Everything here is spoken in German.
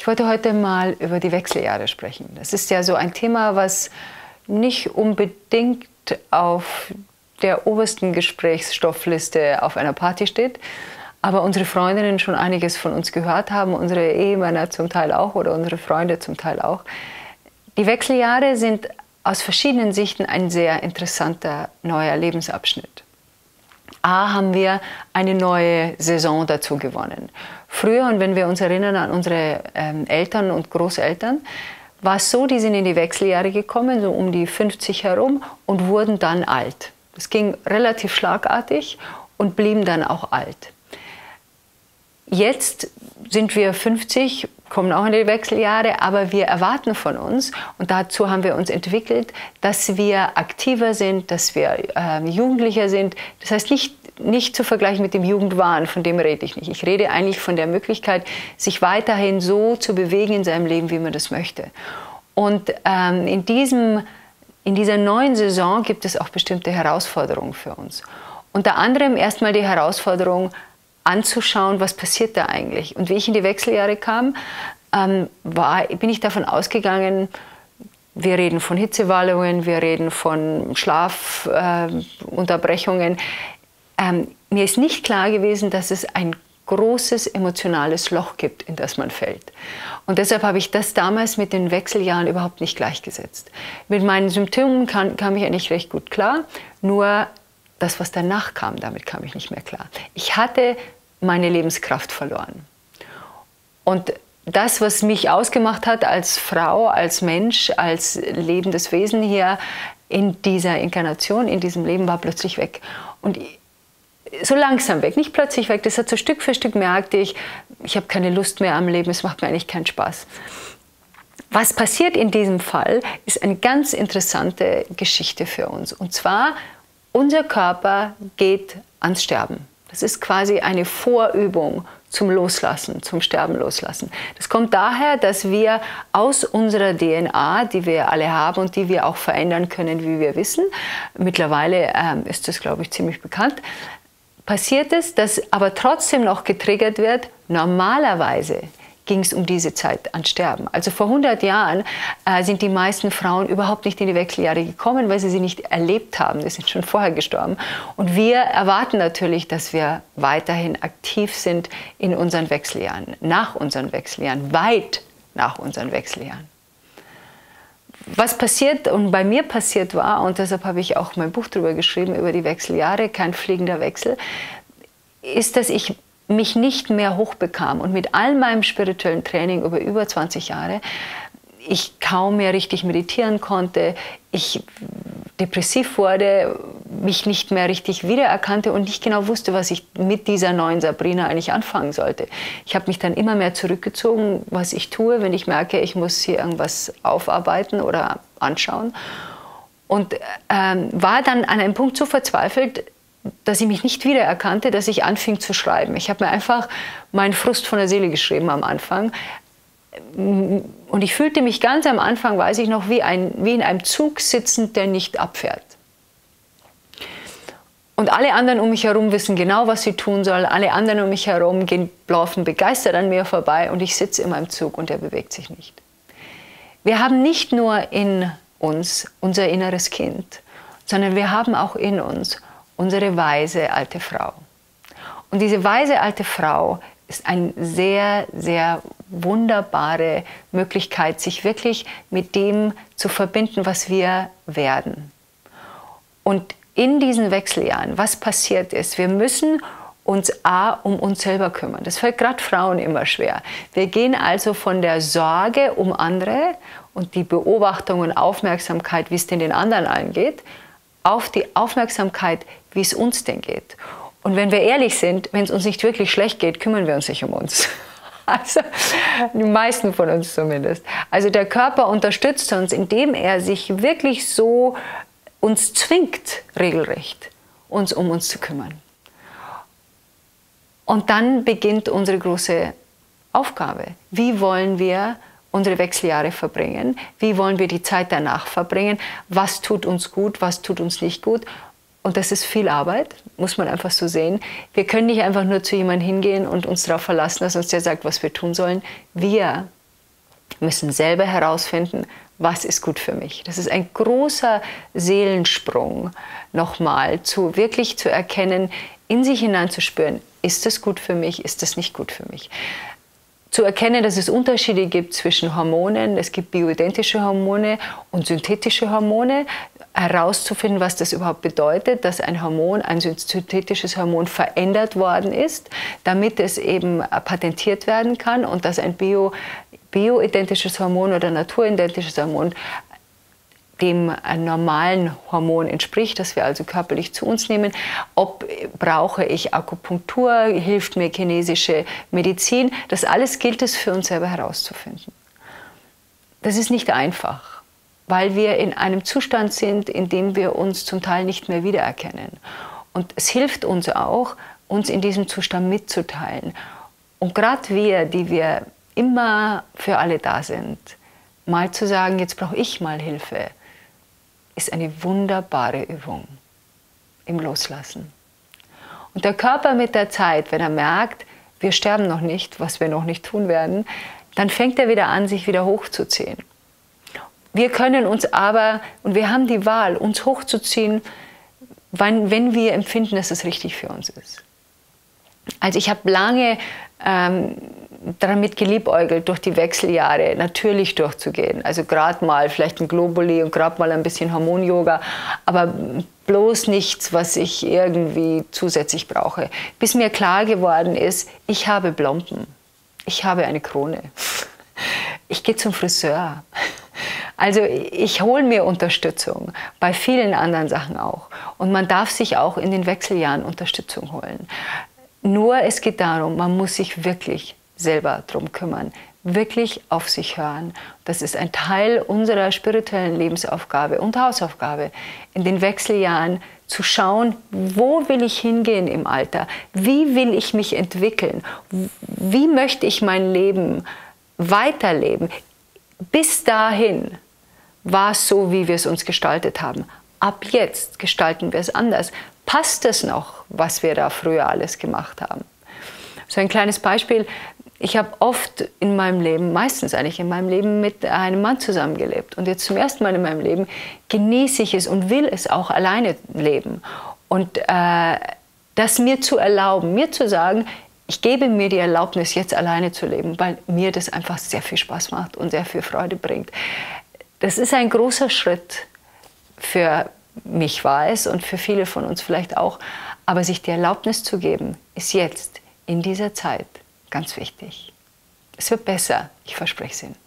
Ich wollte heute mal über die Wechseljahre sprechen. Das ist ja so ein Thema, was nicht unbedingt auf der obersten Gesprächsstoffliste auf einer Party steht, aber unsere Freundinnen schon einiges von uns gehört haben, unsere Ehemänner zum Teil auch oder unsere Freunde zum Teil auch. Die Wechseljahre sind aus verschiedenen Sichten ein sehr interessanter neuer Lebensabschnitt. A, haben wir eine neue Saison dazu gewonnen. Früher, und wenn wir uns erinnern an unsere Eltern und Großeltern, war es so, die sind in die Wechseljahre gekommen, so um die 50 herum, und wurden dann alt. Das ging relativ schlagartig und blieben dann auch alt. Jetzt sind wir 50, kommen auch in die Wechseljahre, aber wir erwarten von uns, und dazu haben wir uns entwickelt, dass wir aktiver sind, dass wir jugendlicher sind. Das heißt nicht zu vergleichen mit dem Jugendwahn, von dem rede ich nicht. Ich rede eigentlich von der Möglichkeit, sich weiterhin so zu bewegen in seinem Leben, wie man das möchte. Und in dieser neuen Saison gibt es auch bestimmte Herausforderungen für uns. Unter anderem erstmal die Herausforderung, anzuschauen, was passiert da eigentlich. Und wie ich in die Wechseljahre kam, bin ich davon ausgegangen, wir reden von Hitzewallungen, wir reden von Schlafunterbrechungen. Mir ist nicht klar gewesen, dass es ein großes emotionales Loch gibt, in das man fällt. Und deshalb habe ich das damals mit den Wechseljahren überhaupt nicht gleichgesetzt. Mit meinen Symptomen kam ich eigentlich recht gut klar, nur das, was danach kam, damit kam ich nicht mehr klar. Ich hatte meine Lebenskraft verloren. Und das, was mich ausgemacht hat als Frau, als Mensch, als lebendes Wesen hier in dieser Inkarnation, in diesem Leben, war plötzlich weg. Und so langsam weg, nicht plötzlich weg. Das hat so Stück für Stück merkte ich habe keine Lust mehr am Leben, es macht mir eigentlich keinen Spaß. Was passiert in diesem Fall, ist eine ganz interessante Geschichte für uns. Und zwar, unser Körper geht ans Sterben. Das ist quasi eine Vorübung zum Loslassen, zum Sterben loslassen. Das kommt daher, dass wir aus unserer DNA, die wir alle haben und die wir auch verändern können, wie wir wissen, mittlerweile ist das, glaube ich, ziemlich bekannt, passiert es, dass aber trotzdem noch getriggert wird, normalerweise ging es um diese Zeit an Sterben. Also vor 100 Jahren sind die meisten Frauen überhaupt nicht in die Wechseljahre gekommen, weil sie nicht erlebt haben. Die sind schon vorher gestorben. Und wir erwarten natürlich, dass wir weiterhin aktiv sind in unseren Wechseljahren, nach unseren Wechseljahren, weit nach unseren Wechseljahren. Was passiert und bei mir passiert war, und deshalb habe ich auch mein Buch darüber geschrieben, über die Wechseljahre, kein fliegender Wechsel, ist, dass ich mich nicht mehr hochbekam und mit all meinem spirituellen Training über 20 Jahre ich kaum mehr richtig meditieren konnte, ich depressiv wurde, mich nicht mehr richtig wiedererkannte und nicht genau wusste, was ich mit dieser neuen Sabrina eigentlich anfangen sollte. Ich habe mich dann immer mehr zurückgezogen, was ich tue, wenn ich merke, ich muss hier irgendwas aufarbeiten oder anschauen, und war dann an einem Punkt so verzweifelt, dass ich mich nicht wiedererkannte, dass ich anfing zu schreiben. Ich habe mir einfach meinen Frust von der Seele geschrieben am Anfang. Und ich fühlte mich ganz am Anfang, weiß ich noch, wie in einem Zug sitzend, der nicht abfährt. Und alle anderen um mich herum wissen genau, was sie tun sollen. Alle anderen um mich herum laufen begeistert an mir vorbei und ich sitze in meinem Zug und der bewegt sich nicht. Wir haben nicht nur in uns unser inneres Kind, sondern wir haben auch in uns unsere weise alte Frau. Und diese weise alte Frau ist eine sehr, sehr wunderbare Möglichkeit, sich wirklich mit dem zu verbinden, was wir werden. Und in diesen Wechseljahren, was passiert ist, wir müssen uns um uns selber kümmern. Das fällt gerade Frauen immer schwer. Wir gehen also von der Sorge um andere und die Beobachtung und Aufmerksamkeit, wie es denn den anderen allen geht, auf die Aufmerksamkeit, wie es uns denn geht. Und wenn wir ehrlich sind, wenn es uns nicht wirklich schlecht geht, kümmern wir uns nicht um uns. Also die meisten von uns zumindest. Also der Körper unterstützt uns, indem er sich wirklich so uns zwingt, regelrecht, uns um uns zu kümmern. Und dann beginnt unsere große Aufgabe. Wie wollen wir unsere Wechseljahre verbringen? Wie wollen wir die Zeit danach verbringen? Was tut uns gut, was tut uns nicht gut? Und das ist viel Arbeit, muss man einfach so sehen. Wir können nicht einfach nur zu jemandem hingehen und uns darauf verlassen, dass uns der sagt, was wir tun sollen. Wir müssen selber herausfinden, was ist gut für mich. Das ist ein großer Seelensprung, nochmal wirklich zu erkennen, in sich hineinzuspüren, ist das gut für mich, ist das nicht gut für mich. Zu erkennen, dass es Unterschiede gibt zwischen Hormonen, es gibt bioidentische Hormone und synthetische Hormone, herauszufinden, was das überhaupt bedeutet, dass ein Hormon, ein synthetisches Hormon verändert worden ist, damit es eben patentiert werden kann und dass ein bioidentisches Hormon oder naturidentisches Hormon dem normalen Hormon entspricht, das wir also körperlich zu uns nehmen. Brauche ich Akupunktur, hilft mir chinesische Medizin, das alles gilt es für uns selber herauszufinden. Das ist nicht einfach, weil wir in einem Zustand sind, in dem wir uns zum Teil nicht mehr wiedererkennen. Und es hilft uns auch, uns in diesem Zustand mitzuteilen. Und gerade wir, die wir immer für alle da sind, mal zu sagen, jetzt brauche ich mal Hilfe, ist eine wunderbare Übung im Loslassen. Und der Körper mit der Zeit, wenn er merkt, wir sterben noch nicht, was wir noch nicht tun werden, dann fängt er wieder an, sich wieder hochzuziehen. Wir können uns aber, und wir haben die Wahl, uns hochzuziehen, wenn wir empfinden, dass es richtig für uns ist. Also ich habe lange damit geliebäugelt, durch die Wechseljahre natürlich durchzugehen. Also gerade mal vielleicht ein Globuli und gerade mal ein bisschen Hormon-Yoga, aber bloß nichts, was ich irgendwie zusätzlich brauche. Bis mir klar geworden ist, ich habe Blompen, ich habe eine Krone, ich gehe zum Friseur. Also ich hole mir Unterstützung, bei vielen anderen Sachen auch. Und man darf sich auch in den Wechseljahren Unterstützung holen. Nur es geht darum, man muss sich wirklich selber drum kümmern, wirklich auf sich hören. Das ist ein Teil unserer spirituellen Lebensaufgabe und Hausaufgabe, in den Wechseljahren zu schauen, wo will ich hingehen im Alter, wie will ich mich entwickeln, wie möchte ich mein Leben weiterleben. Bis dahin war es so, wie wir es uns gestaltet haben. Ab jetzt gestalten wir es anders. Passt es noch, was wir da früher alles gemacht haben? So ein kleines Beispiel. Ich habe oft in meinem Leben, meistens eigentlich in meinem Leben, mit einem Mann zusammengelebt. Und jetzt zum ersten Mal in meinem Leben genieße ich es und will es auch alleine leben. Und das mir zu erlauben, mir zu sagen, ich gebe mir die Erlaubnis, jetzt alleine zu leben, weil mir das einfach sehr viel Spaß macht und sehr viel Freude bringt. Das ist ein großer Schritt für mich, war es, und für viele von uns vielleicht auch. Aber sich die Erlaubnis zu geben, ist jetzt, in dieser Zeit, ganz wichtig. Es wird besser, ich verspreche es Ihnen.